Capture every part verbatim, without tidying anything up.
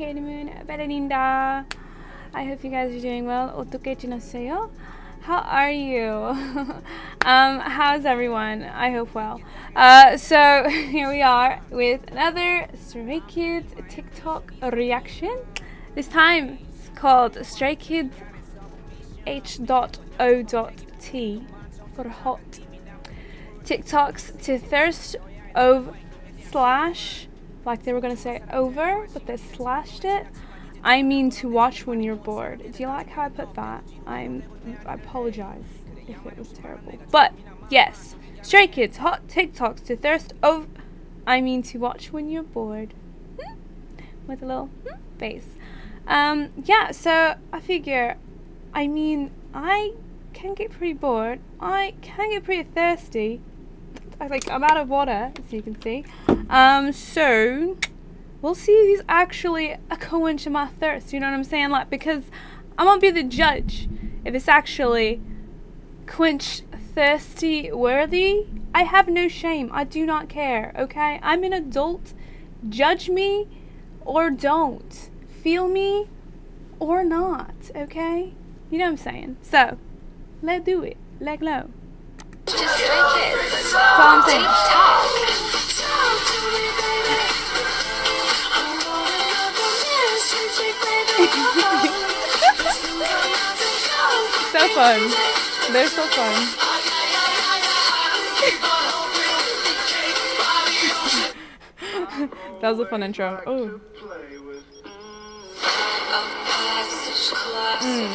Moon, Bereninda. I hope you guys are doing well. 어떻게 지냈어요? How are you? um, how's everyone? I hope well. Uh, so here we are with another Stray Kids TikTok reaction. This time it's called Stray Kids H O T for hot. TikToks to thirst of slash, like they were gonna say over, but they slashed it. I mean to watch when you're bored. Do you like how I put that? I'm, I apologize if it was terrible. But yes, Stray Kids hot TikToks to thirst of, I mean to watch when you're bored. Hmm? With a little hmm? bass. Um, yeah, so I figure, I mean, I can get pretty bored. I can get pretty thirsty. I like I'm out of water, as you can see. Um, so we'll see if these actually quench my thirst. You know what I'm saying? Like, because I'm gonna be the judge if it's actually quench thirsty worthy. I have no shame. I do not care. Okay, I'm an adult. Judge me or don't. Feel me or not. Okay, you know what I'm saying. So let's do it. Leg low. Just Stray Kids. That's all I'm saying. So fun. They're so fun. That was a fun intro. Oh. Mm.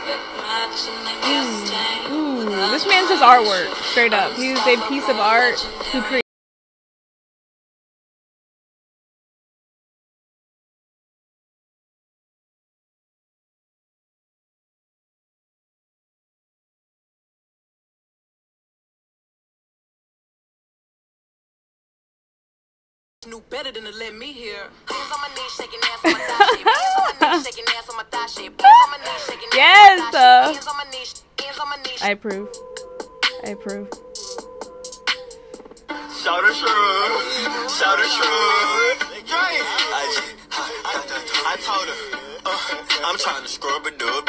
Mm. Ooh, this man's just artwork, straight up. He's a piece of art who created. Knew better than to let me hear. Hands on my knees, shaking ass on my thigh shape. Hands on my knees, shaking ass on my thigh shape. Hands on my knees, shaking yes, ass on my thigh shape. Hands uh, on my knees, hands on my knees. I approve. I approve. Shout a shrug, shout a shrug. I, I told her, uh, I'm trying to scrub it up,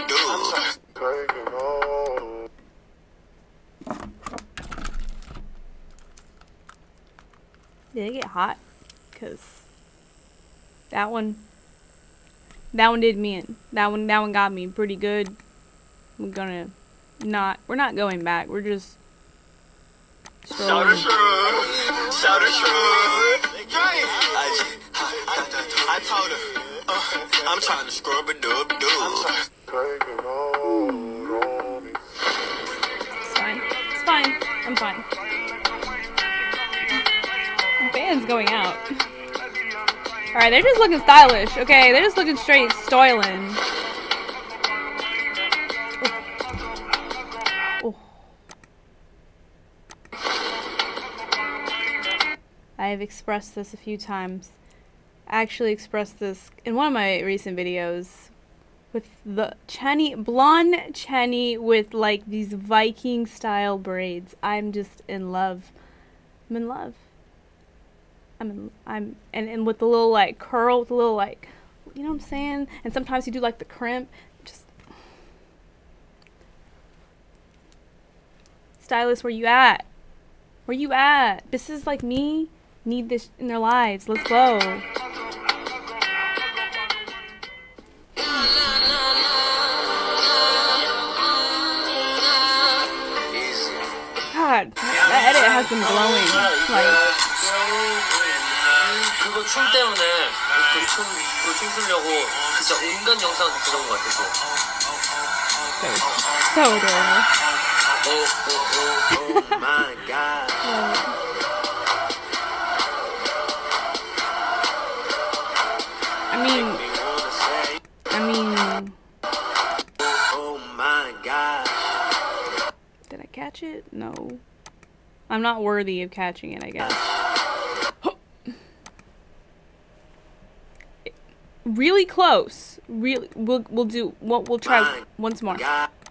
dude. Did it get hot? Cause that one, that one did me in. That one, that one got me pretty good. We're gonna not. We're not going back. We're just. Shout a shrug, shout a shrug. I, I told her, uh, I'm trying to scrub it up, dude. It's fine. It's fine. I'm fine. The band's going out. Alright, they're just looking stylish. Okay, they're just looking straight stoylin. Oh. I have expressed this a few times. I actually expressed this in one of my recent videos with the Chani, blonde Chani with like these Viking style braids. I'm just in love. I'm in love. I'm in, I'm and, and with the little like curl, with the little like, you know what I'm saying? And sometimes you do like the crimp. Just stylist, where you at? Where you at? This is like me need this in their lives. Let's go. God, that edit has been glowing. Like. 그거 춤 때문에 그 춤, 그 춤추려고 진짜 온갖 영상을 다 찍은 것 같아서. So adorable. Oh, oh, oh, oh my God. I mean, I mean. Oh my God. Did I catch it? No. I'm not worthy of catching it, I guess. Really close. Really, we'll we'll do. We'll, we'll try once more.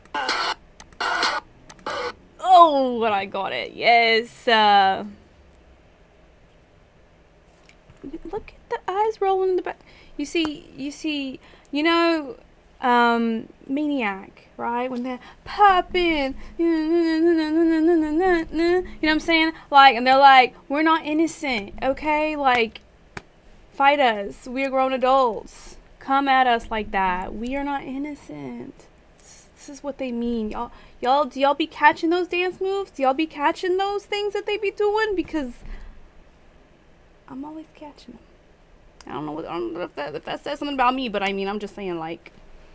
Oh, but I got it. Yes. Uh, look at the eyes rolling in the back. You see, you see, you know, um, Maniac, right? When they're popping, you know what I'm saying? Like, and they're like, we're not innocent, okay? Like, fight us. We are grown adults. Come at us like that. We are not innocent. This is what they mean. Y'all, y'all, do y'all be catching those dance moves? Do y'all be catching those things that they be doing? Because I'm always catching them. I don't know, what, I don't know if, that, if that says something about me, but I mean, I'm just saying, like,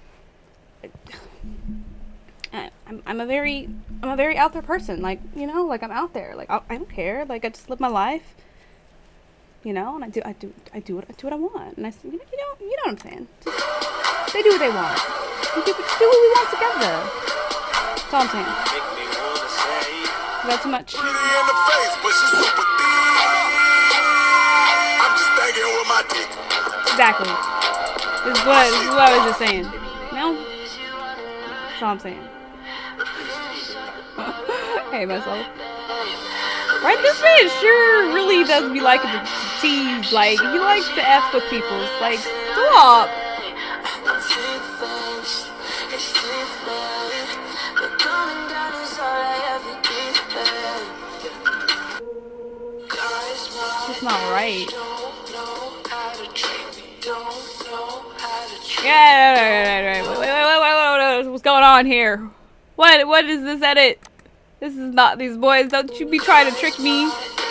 I, I'm, I'm a very, I'm a very out there person. Like, you know, like I'm out there. Like I, I don't care. Like I just live my life. You know, and I do, I do, I do what, I do what I want. And I, you know, you know, you know what I'm saying. Just, they do what they want. We do, we do what we want together. That's all I'm saying. Not too much. Exactly. This is what, this is what I was just saying. No? That's all I'm saying. Hey, myself. Right? This man sure really does be liking to, to tease. Like, he likes to F with people. It's like, stop. It's not right. Yeah, right, right, right. Wait, wait, wait, wait, wait, wait, what's going on here? What, what is this edit? This is not these boys. Don't you be trying to trick me.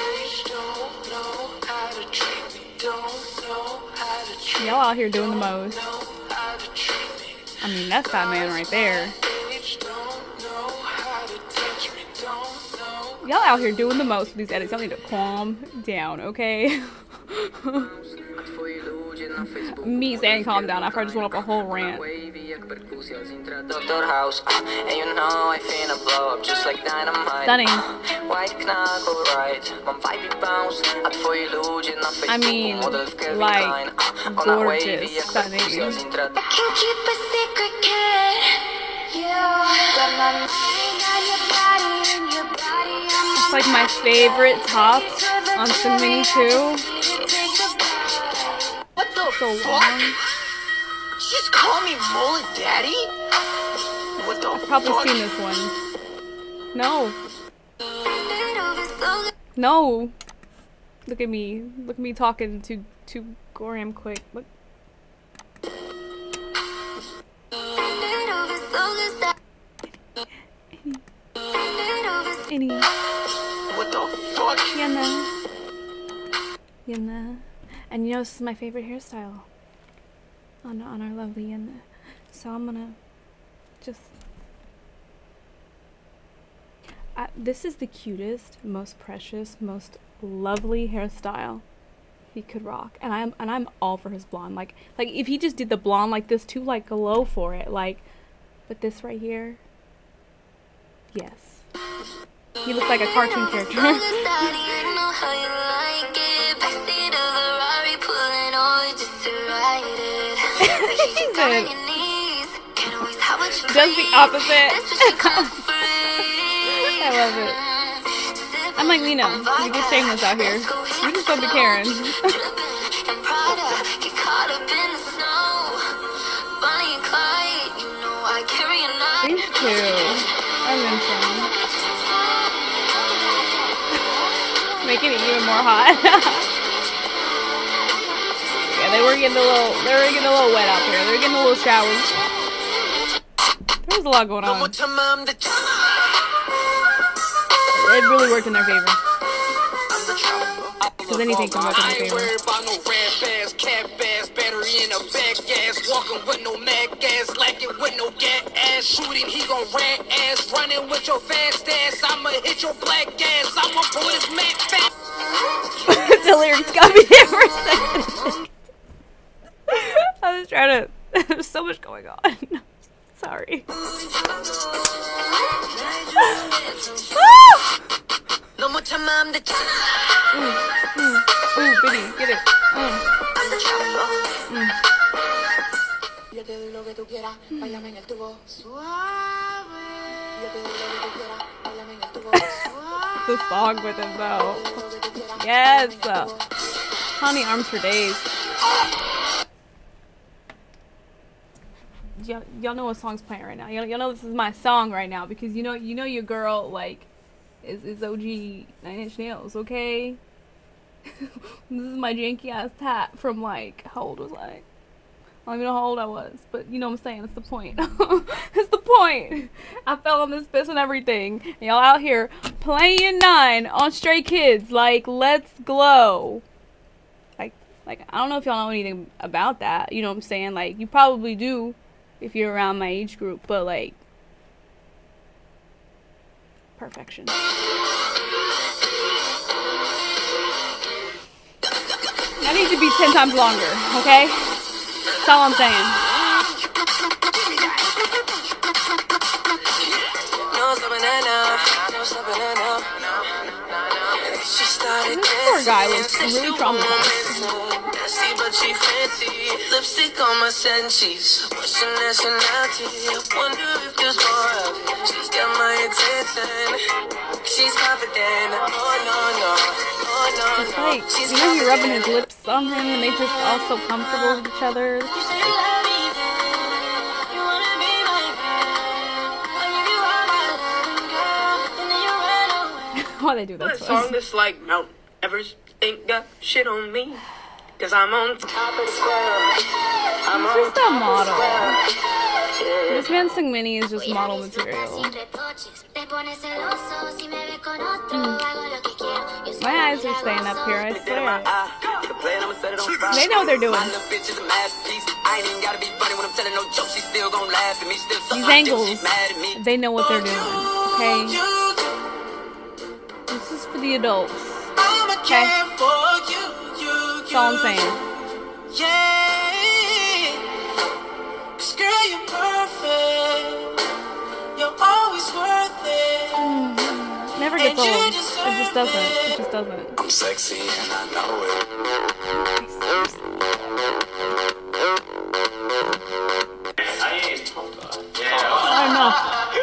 Y'all out here doing the most. I mean, that's that man right there. Y'all out here doing the most with these edits. Y'all need to calm down, okay? Me saying calm down after I just went up a whole rant. Stunning. I mean, like, gorgeous. Stunning. It's like my favorite top on Sungmini too. What the So fuck? long. She's calling me Mullet Daddy? What the I've probably fuck? seen this one. No. No. Look at me. Look at me talking to to Goram quick. Look. Any. What the fuck? Yana. Yana. And you know, this is my favorite hairstyle on, on our lovely Yana. So I'm gonna just... I, this is the cutest, most precious, most lovely hairstyle he could rock. And I'm and I'm all for his blonde. Like, like if he just did the blonde like this too, like glow for it. Like, but this right here, yes. He looks like a cartoon character. Does the opposite. I love it. I'm like Nina. We get shameless out here. We just don't be caring. These two are mentioned. Making it even more hot. Yeah, they were getting a little, they were getting a little wet out there. They were getting a little showers. There was a lot going on. It really worked in their favor. Because anything can work in their favor. Walking with no mad gas, like it with no gas ass. Shooting, he gon' rat ass. Running with your fast ass. I'ma hit your black ass. I'ma pull this Mac fast. The lyrics got me there for a second. I was trying to. There's so much going on. Sorry. No more time, I'm the ooh, ooh, ooh, Biddy, get it. Mm. Mm. The song with him though. Yes. Honey, arms for days. y'all know what song's playing right now. Y'all y'all know this is my song right now because you know you know your girl like is is O G Nine Inch Nails. Okay. This is my janky ass tap from like how old was I? I don't even know how old I was, but you know what I'm saying. It's the point. It's the point. I fell on this piss and everything. And y'all out here playing nine on Stray Kids. Like, let's glow. Like, like I don't know if y'all know anything about that. You know what I'm saying? Like, you probably do if you're around my age group. But like, perfection. I need to be ten times longer. Okay. That's all I'm saying. This poor guy looks really traumatized. But she fancy, lipstick on my senses. What's your nationality? Wonder if there's more of it. She's got my attention. She's confident. Oh no no, oh no It's no. like, you know, you're rubbing his lips on him, and they just all so comfortable with each other. Why they do that to us? Song that's like Mount Everest ain't got shit on me. Cause I'm on top of the world. I'm He's just a model. This man Sing Mini is just model material. Mm. My eyes are staying up here, I swear. They know what they're doing. These angles, they know what they're doing, okay? This is for the adults, okay? That's all I'm saying. Girl, you're perfect. You're always worth it. Mm, never gets old. It just doesn't. It just doesn't. I'm sexy and I know it. I don't know.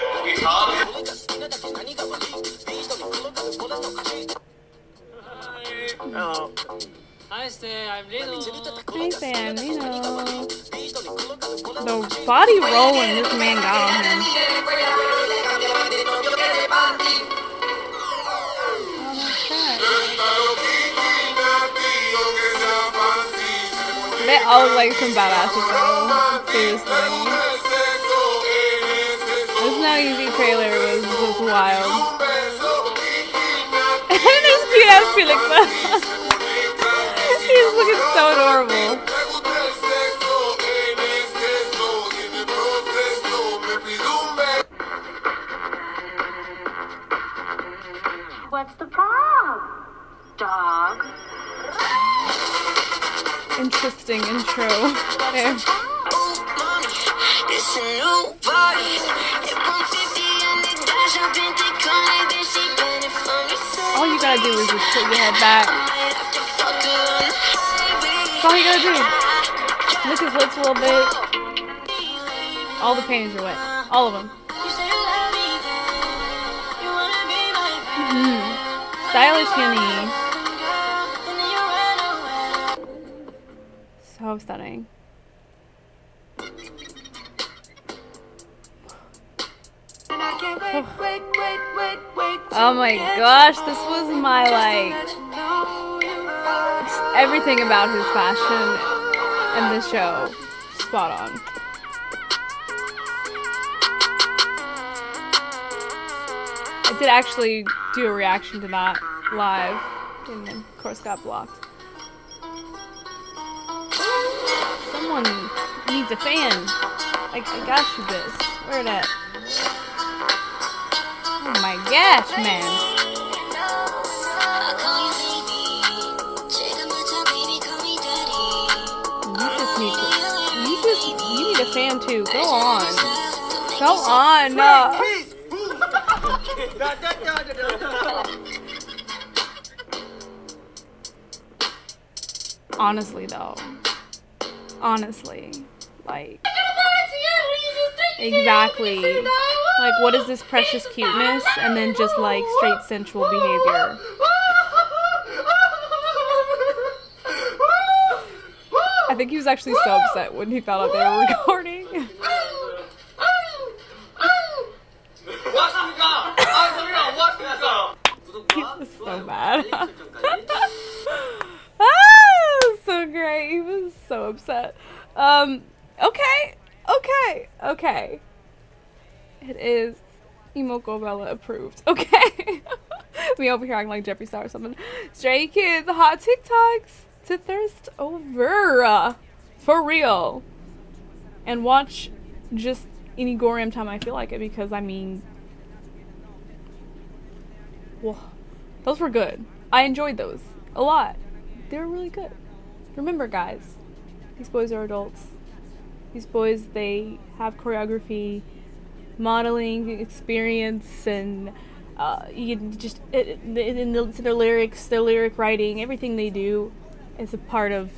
Oh. Hi, Stay. I'm Lino. Hey, Sam, you know. The body rolling this man got on him. They all look like some badasses though. Seriously. This Not Easy trailer was just wild. And there's cute ass Felix. He's looking so adorable. What's the problem, dog? Interesting intro. There. It's a new body. All you gotta do is just put your head back. That's all you gotta do. Lick his lips a little bit. All the panties are wet. All of them. Mm-hmm. Stylish Uni. So stunning. Oh my gosh, this was my like everything about his fashion in this show. Spot on. I did actually do a reaction to that live and then of course got blocked. Someone needs a fan. I, I got you this. Where it at? Oh my gosh, man. You just need to, you just, you need a fan too. Go on. Go on. No. Honestly though. Honestly. Like. Exactly. Like, what is this precious cuteness? And then just like straight sensual behavior. I think he was actually so upset when he found out they were recording. He was so mad. Ah, so great. He was so upset. Um, okay, okay, okay. It is Emo Girl Bella approved. Okay. Me over here acting like Jeffree Star or something. Stray Kids, hot TikToks to thirst over. For real. And watch just any goram time I feel like it, because I mean, whoa, those were good. I enjoyed those a lot. They were really good. Remember, guys, these boys are adults. These boys, they have choreography, modeling experience, and uh, you just it, it, in the, their lyrics, their lyric writing, everything they do is a part of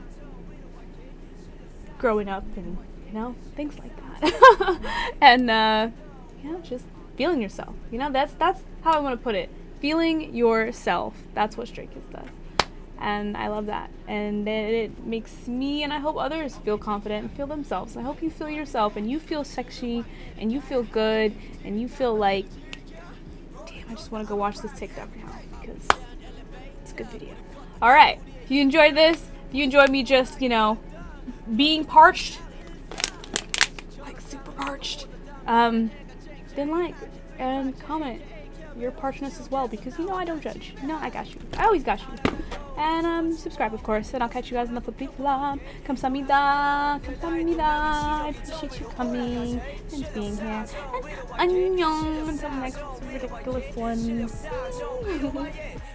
growing up, and you know, things like that. And uh, you know, just feeling yourself. You know, that's that's how I want to put it. Feeling yourself. That's what Stray Kids does. And I love that. And it, it makes me, and I hope others, feel confident and feel themselves. I hope you feel yourself and you feel sexy and you feel good and you feel like, damn, I just want to go watch this TikTok now because it's a good video. Alright, if you enjoyed this, if you enjoyed me just, you know, being parched, like super parched, um, then like and comment your parchness as well, because you know I don't judge. You know I got you. I always got you. And um, subscribe, of course, and I'll catch you guys in the flip vlog. Kamsahamnida, kamsahamnida. I appreciate you coming and being here. And annyeong until the next ridiculous one.